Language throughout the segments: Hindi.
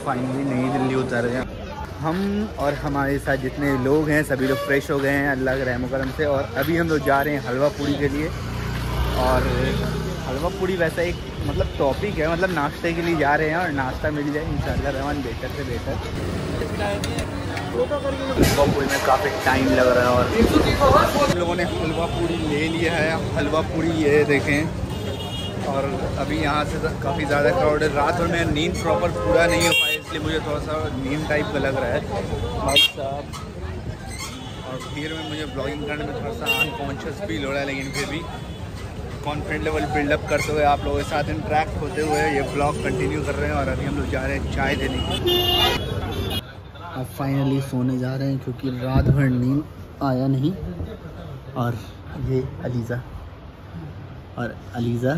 फाइनली नई दिल्ली उतर गए हम, और हमारे साथ जितने लोग हैं सभी लोग फ्रेश हो गए हैं अल्लाह के रहम करम से। और अभी हम लोग जा रहे हैं हलवा पूड़ी के लिए। और हलवा पूड़ी वैसा एक मतलब टॉपिक है, मतलब नाश्ते के लिए जा रहे हैं और नाश्ता मिल जाए इंशाल्लाह रहमान बेहतर से बेहतर। हलवा पूड़ी में काफ़ी टाइम लग रहा है और हम लोगों ने हलवा पूड़ी ले लिया है। हलवा पूड़ी ये देखें। और अभी यहाँ से काफ़ी ज़्यादा क्राउड है। रात भर में नींद प्रॉपर पूरा नहीं हो पाया, इसलिए मुझे थोड़ा सा नींद टाइप का लग रहा है भाई साहब। और फिर में मुझे ब्लॉगिंग करने में थोड़ा सा अनकॉन्शियस फील हो रहा है, लेकिन फिर भी कॉन्फिडेंट लेवल बिल्डअप करते हुए आप लोगों के साथ इंटरेक्ट होते हुए ये ब्लॉग कंटिन्यू कर रहे हैं। और अभी हम लोग जा रहे हैं चाय देने। अब फाइनली सोने जा रहे हैं क्योंकि रात भर नींद आया नहीं। और ये अलीज़ा, और अलीज़ा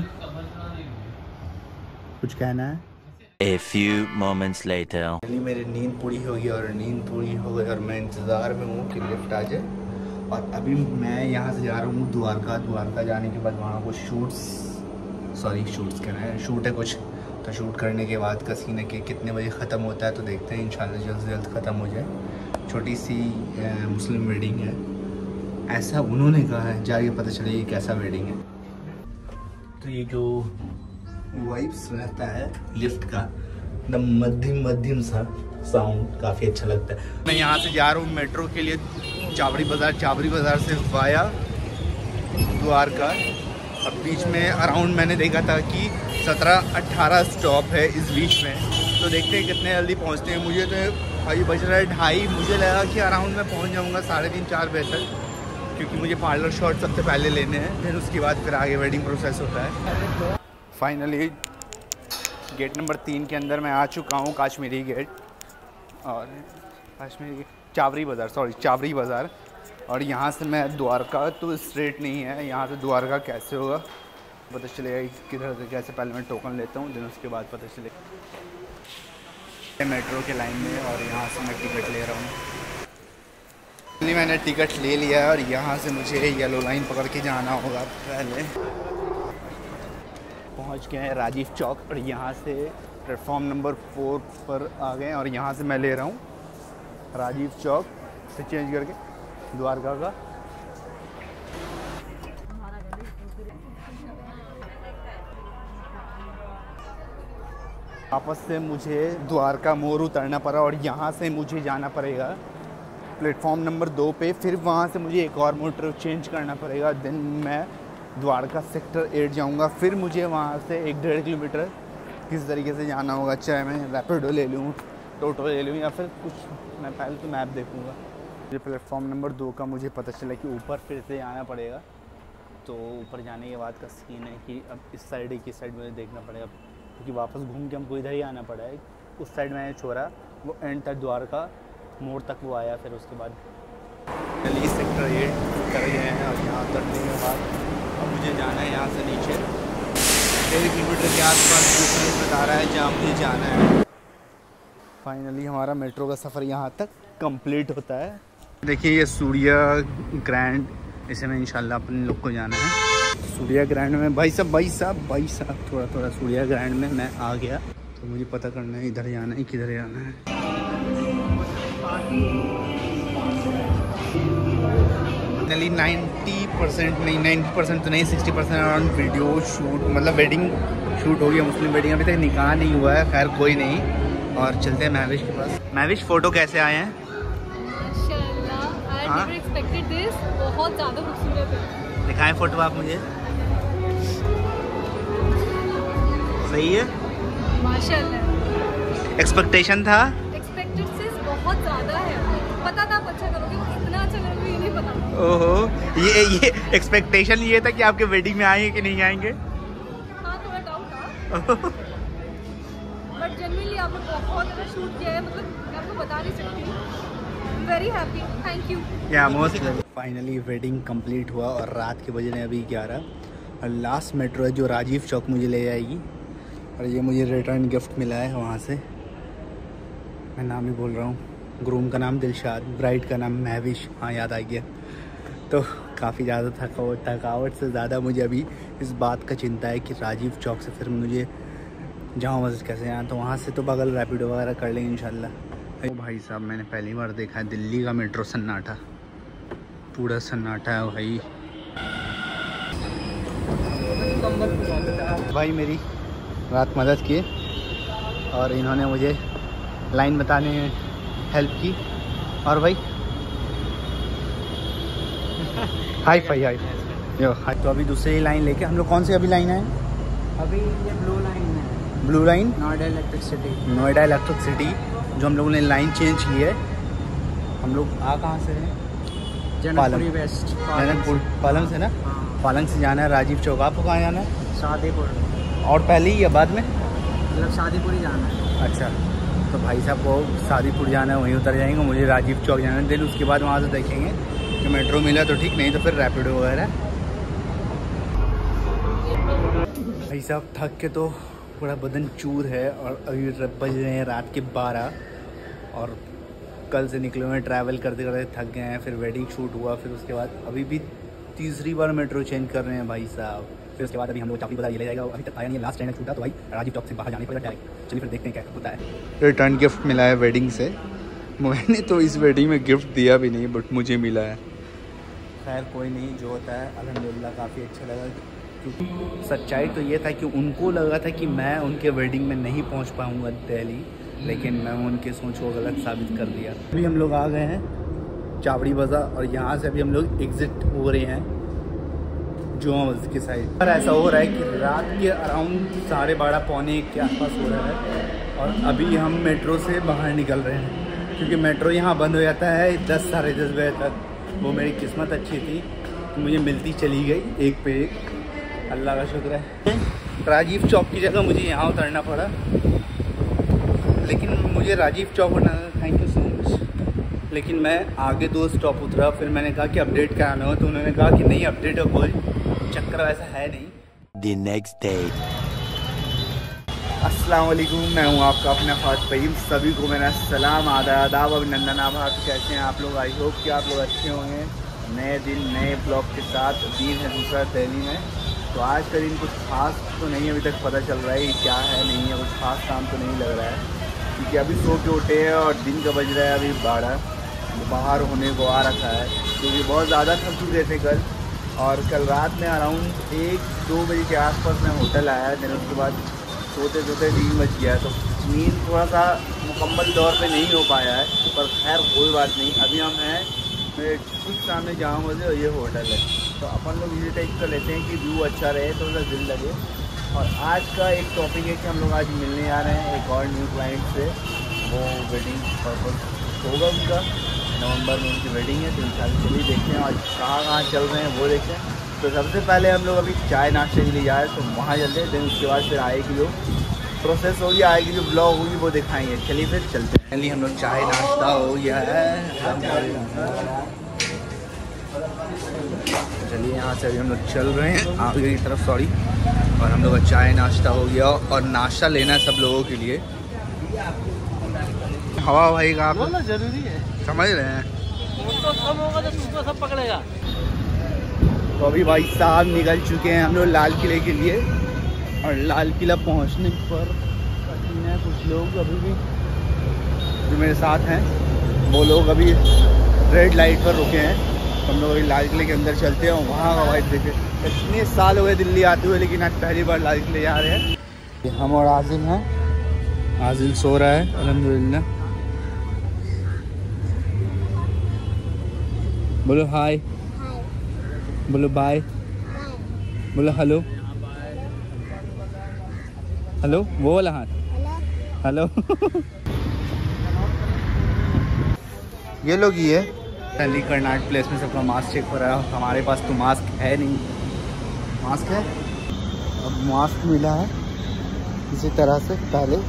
कुछ कहना है? A few moments later. मेरी नींद पूरी होगी और नींद पूरी हो गई और मैं इंतज़ार में हूँ कि लिफ्ट आ जाए। और अभी मैं यहाँ से जा रहा हूँ द्वारका जाने के बाद वहाँ कुछ शूट्स कहना है, शूट है कुछ, तो शूट करने के बाद का सीन है कि कितने बजे ख़त्म होता है, तो देखते हैं इंशाल्लाह जल्द से जल्द ख़त्म हो जाए। छोटी सी मुस्लिम वेडिंग है ऐसा उन्होंने कहा है, जाके पता चले कैसा वेडिंग है। तो ये जो वाइब्स रहता है लिफ्ट का एकदम मध्यम सा साउंड काफ़ी अच्छा लगता है। मैं यहाँ से जा रहा हूँ मेट्रो के लिए चावड़ी बाज़ार से वाया द्वारका। अब बीच में अराउंड मैंने देखा था कि 17-18 स्टॉप है इस बीच में, तो देखते हैं कितने जल्दी पहुँचते हैं। मुझे तो अभी बज रहा है 2:30, मुझे लगा कि अराउंड मैं पहुँच जाऊँगा 3:30-4 बजे तक, क्योंकि मुझे पार्लर शॉट सबसे पहले लेने हैं, फिर उसके बाद फिर आगे वेडिंग प्रोसेस होता है। फाइनली गेट नंबर 3 के अंदर मैं आ चुका हूँ, काश्मीरी गेट। और चावड़ी बाज़ार। और यहाँ से मैं द्वारका तो स्ट्रेट नहीं है, यहाँ से द्वारका कैसे होगा पता चलेगा किधर से कैसे। पहले मैं टोकन लेता हूँ, दिन उसके बाद पता चलेगा। मेट्रो के लाइन में और यहाँ से मैं टिकट ले रहा हूँ। मैंने टिकट ले लिया है और यहाँ से मुझे येलो लाइन पकड़ के जाना होगा। पहले पहुँच गए हैं राजीव चौक और यहाँ से प्लेटफॉर्म नंबर 4 पर आ गए। और यहाँ से मैं ले रहा हूँ राजीव चौक से चेंज करके द्वारका का। वापस से मुझे द्वारका मोड़ उतरना पड़ा और यहाँ से मुझे जाना पड़ेगा प्लेटफॉर्म नंबर 2 पे। फिर वहाँ से मुझे एक और मोटर चेंज करना पड़ेगा। देन मैं द्वारका सेक्टर 8 जाऊँगा। फिर मुझे वहाँ से 1-1.5 किलोमीटर किस तरीके से जाना होगा, चाहे मैं रैपिडो ले लूँ, टोटो ले लूँ या फिर कुछ, मैं पहले तो मैप देखूँगा। मुझे प्लेटफॉर्म नंबर 2 का मुझे पता चला कि ऊपर फिर से आना पड़ेगा। तो ऊपर जाने के बाद का सीन है कि अब इस साइड एक साइड मुझे देखना पड़ेगा, क्योंकि वापस घूम के हमको इधर ही आना पड़ा है। उस साइड मैंने छोड़ा, वो एंड तक द्वारका मोड़ तक वो आया। फिर उसके बाद दिल्ली सेक्टर 8 कर गए हैं और यहाँ उतरने के बाद अब मुझे जाना है यहाँ से नीचे 1.5 किलोमीटर के आसपास बता रहा है जहाँ मुझे जाना है। फाइनली हमारा मेट्रो का सफ़र यहाँ तक कंप्लीट होता है। देखिए ये सूर्या ग्रैंड, इसे में इंशाल्लाह अपने लोग को जाना है। सूर्या ग्रैंड में भाई साहब थोड़ा सूर्या ग्रैंड में मैं आ गया। तो मुझे पता करना है इधर जाना है किधर जाना है। फाइनली 90% नहीं, 90% तो नहीं, 60% अराउंड वीडियो शूट, मतलब वेडिंग शूट हो गया। मुस्लिम वेडिंग अभी तक निकाह नहीं हुआ है, खैर कोई नहीं। और चलते हैं महविश के पास। महविश फ़ोटो कैसे आए हैं? माशाल्लाह, I never expected this, बहुत ज़्यादा खूबसूरत है। दिखाएं फ़ोटो आप मुझे। सही है माशाल्लाह। एक्सपेक्टेशन था? एक्सपेक्टेड से बहुत ज़्यादा है। पता था आप अच्छा करोगे, कितना अच्छा करोगे ये नहीं पता। ओहो, ये एक्सपेक्टेशन ये था कि आपके वेडिंग में आएंगे कि नहीं आएंगे? हाँ, थोड़ा डाउट था, बट जनरली आपने बहुत ज़्यादा शूट किया है, मतलब मैं आपको बता नहीं सकती। Very happy, thank you. या मोस्ट फाइनली वेडिंग कंप्लीट हुआ और रात के बजे अभी 11 और लास्ट मेट्रो है जो राजीव चौक मुझे ले जाएगी। और ये मुझे रिटर्न गिफ्ट मिला है वहाँ से, मैं नाम ही भूल रहा हूँ। ग्रूम का नाम दिलशाद, ब्राइड का नाम महविश, हाँ याद आ गया। तो काफ़ी ज़्यादा थकावट से ज़्यादा मुझे अभी इस बात का चिंता है कि राजीव चौक से फिर मुझे जामा मस्जिद कैसे यहाँ, तो वहाँ से तो बगल रैपिडो वगैरह कर लेंगे इंशाल्लाह। तो भाई साहब मैंने पहली बार देखा है दिल्ली का मेट्रो सन्नाटा, पूरा सन्नाटा है भाई। भाई मेरी रात मदद की और इन्होंने मुझे लाइन बताने में हेल्प की। और भाई hi fi hi yo hi. तो अभी दूसरी लाइन लेके हम लोग, कौन सी अभी लाइन है? अभी ये ब्लू लाइन है, blue line, Noida electric city. Noida electric city, जो हम लोगों ने लाइन चेंज की है। हम लोग आ कहाँ से हैं? जनकपुरी वेस्ट, जनकपुर पालम से ना? हाँ। पालम से जाना है राजीव चौक। आपको कहाँ जाना है? शादीपुर। और पहले ही या बाद में? मतलब शादीपुर ही जाना है। अच्छा, तो भाई साहब को शादीपुर जाना है, वहीं उतर जाएंगे। मुझे राजीव चौक जाना है, देन उसके बाद वहाँ से देखेंगे कि मेट्रो मिला तो ठीक, नहीं तो फिर रैपिडो वगैरह। भाई साहब थक के तो पूरा बदन चूर है और अभी बज रहे हैं रात के 12 और कल से निकले हुए ट्रैवल करते करते थक गए हैं। फिर वेडिंग शूट हुआ, फिर उसके बाद अभी भी तीसरी बार मेट्रो चेंज कर रहे हैं भाई साहब। फिर उसके बाद अभी हम लोग चापड़ी बाजार ये ले जाएगा, अभी तक आया नहीं, लास्ट ट्रेन छूटा तो भाई राजीव चौक से बाहर जाने पड़ेगा डायरेक्ट। चलिए फिर देखते हैं क्या होता है। रिटर्न गिफ्ट मिला है वेडिंग से, मैंने तो इस वेडिंग में गिफ्ट दिया भी नहीं बट मुझे मिला है। खैर कोई नहीं, जो होता है अल्हम्दुलिल्लाह काफ़ी अच्छा लगा। क्योंकि सच्चाई तो ये था कि उनको लगा था कि मैं उनके वेडिंग में नहीं पहुंच पाऊंगा दिल्ली, लेकिन मैं उनके सोच को गलत साबित कर दिया। अभी हम लोग आ गए हैं चावड़ी बाज़ार और यहाँ से अभी हम लोग एग्ज़िट हो रहे हैं जुमा मस्जिद की साइड पर। ऐसा हो रहा है कि रात के अराउंड 12:30 पौने 1 के आसपास हो रहा है और अभी हम मेट्रो से बाहर निकल रहे हैं, क्योंकि मेट्रो यहाँ बंद हो जाता है 10 साढ़े 10 बजे तक। वो मेरी किस्मत अच्छी थी कि मुझे मिलती चली गई एक पे एक, अल्लाह का शुक्र है। राजीव चौक की जगह मुझे यहाँ उतरना पड़ा, लेकिन मुझे राजीव चौक उतरना, थैंक यू सो मच। लेकिन मैं आगे 2 स्टॉप उतरा, फिर मैंने कहा कि अपडेट कराना हो, तो उन्होंने कहा कि नहीं अपडेट हो, कोई चक्कर वैसा है नहीं। The next day. अस्सलाम वालेकुम, मैं हूँ आपका अपना ख़ास फ़हीम। सभी को मेरा सलाम, आदाब, अभिनंदन, आभार। कैसे हैं आप लोग? आई होप कि आप लोग अच्छे होंगे। नए दिन नए ब्लॉग के साथ, दिन है दूसरा दिल्ली में। तो आज का दिन कुछ खास तो नहीं अभी तक पता चल रहा है कि क्या है नहीं है, कुछ खास काम तो नहीं लग रहा है, क्योंकि अभी सो के उठे हैं और दिन का बज रहा है अभी 12। बाहर होने को आ रखा है क्योंकि बहुत ज़्यादा थक चुके थे कल, और कल रात में अराउंड 1-2 बजे के आसपास मैं होटल आया। फिर उसके बाद सोते सोते 3 बज गया, तो नींद थोड़ा सा मुकम्मल तौर पे नहीं हो पाया है, पर खैर कोई बात नहीं। अभी हम हैं मेरे ठीक सामने जामा मस्जिद और ये होटल है, तो अपन लोग ये टाइप कर लेते हैं कि व्यू अच्छा रहे, थोड़ा सा दिल लगे। और आज का एक टॉपिक है कि हम लोग आज मिलने आ रहे हैं एक और न्यू क्लाइंट से। वो वेडिंग पर्पस होगा उनका, नवंबर में उनकी वेडिंग है, तो इंशाल्लाह चलिए देखते हैं आज कहाँ चल रहे हैं वो देखते हैं। तो सबसे पहले हम लोग अभी चाय नाश्ते के लिए जाए तो वहाँ चलते हैं, देन उसके बाद फिर आएगी जो प्रोसेस होगी, आएगी जो ब्लॉग होगी वो दिखाएंगे। चलिए फिर चलते हैं। पहले हम लोग चाय नाश्ता हो गया है, चलिए यहाँ से अभी हम लोग चल रहे हैं आगे की तरफ, सॉरी। और हम लोग का चाय नाश्ता हो गया और नाश्ता लेना है सब लोगों के लिए। हवा भाई का आप जरूरी है, समझ रहे हैं, तो कम होगा तो तुमको सब पकड़ेगा। तो अभी भाई साहब निकल चुके हैं हम लोग लाल किले के लिए, और लाल किला पहुंचने पर कठिन है। कुछ लोग अभी भी जो मेरे साथ हैं वो लोग अभी रेड लाइट पर रुके हैं, तो हम लोग अभी लाल किले के अंदर चलते हैं। वहाँ का वाइट देखे, इतने साल हुए दिल्ली आते हुए, लेकिन आज पहली बार लाल किले जा रहे हैं। हम और आजिल हैं, आजिल सो रहा है अल्हम्दुलिल्लाह। बोलो हाय, बोलो बाय, बोलो हेलो, हेलो वो वाला हाथ, हेलो। ये लोग ही है दिल्ली कर्नाटक प्लेस में सबका मास्क चेक हो रहा है। हमारे पास तो मास्क है नहीं, मास्क है अब मास्क मिला है इसी तरह से। पहले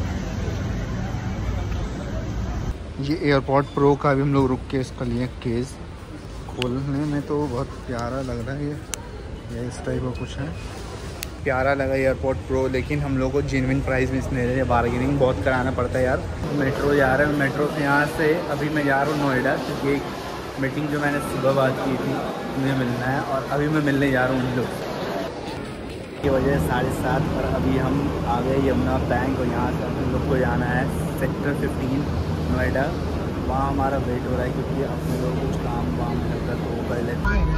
ये एयरपोर्ट प्रो का भी हम लोग रुक के इसका लिए केस खोलने में, तो बहुत प्यारा लग रहा है ये इस टाइप का कुछ है, प्यारा लगा एयरपोर्ट प्रो। लेकिन हम लोग को जेन्युइन प्राइस में इसमें दे रहे हैं, बार्गेनिंग बहुत कराना पड़ता है यार। मेट्रो जा रहे हैं, मेट्रो से यहाँ से अभी मैं जा रहा हूँ नोएडा, क्योंकि एक मीटिंग जो मैंने सुबह बात की थी मुझे मिलना है, और अभी मैं मिलने जा रहा हूँ उन लोग। के बजे 7:30 पर अभी हम आ गए यमुना बैंक और यहाँ से हम लोग को जाना है सेक्टर 15 नोएडा। वहाँ हमारा वेट हो रहा है क्योंकि अपने लोग कुछ काम वाम करता तो वो पहले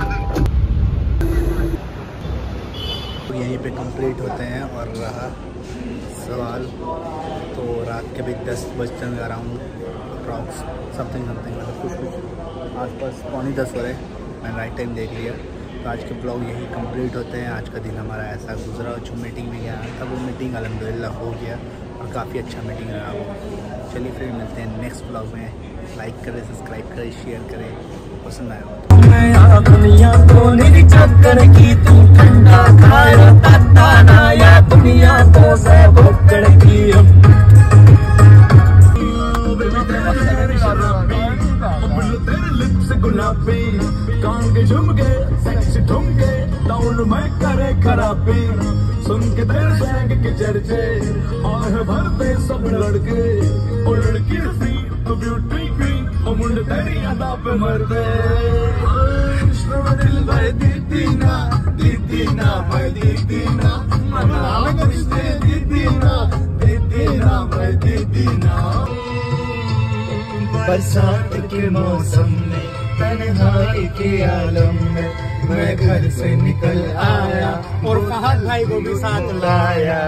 यहीं पे कंप्लीट होते हैं। और रहा सवाल तो रात के भी 10 बजते हैं अराउंड अप्रॉक्स समथिंग मतलब कुछ आसपास 9:45 हो रहे। मैंने राइट टाइम देख लिया। तो आज के ब्लॉग यही कंप्लीट होते हैं। आज का दिन हमारा ऐसा गुजरा। जो मीटिंग में गया था वो मीटिंग अल्हम्दुलिल्लाह हो गया और काफ़ी अच्छा मीटिंग रहा वो। चलिए फिर मिलते हैं नेक्स्ट ब्लॉग में। लाइक करें, सब्सक्राइब करें, शेयर करें। पसंद आया दुनिया को नहीं चक्कर की तू ठंडा खाया ताता ना या दुनिया को से भोकड़ की गुलाबी कांगे झुमके सेक्सी ठुमके टाउन में करे खराबी सुन के तेरे शैग के चर्चे आह भरते सब लड़के और लड़की सी तो ब्यूटी क्वीन और मुंडे तेरी अदा पे मरते दिल भाई दीदी ना भाई दीदी ना मना किसने दीदी ना भाई दीदी ना। बरसात के मौसम में तन्हाई के आलम में मैं घर से निकल आया और फहद भाई को भी साथ लाया।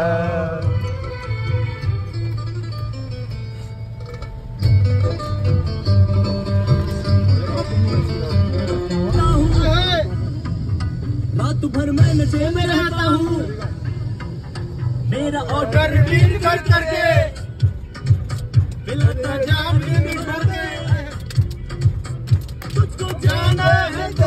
रात भर मैं नशे में रहता हूँ मेरा ऑर्डर रिपीट कर करके दिल का जाम नहीं छोड़ते तुझको जाना है।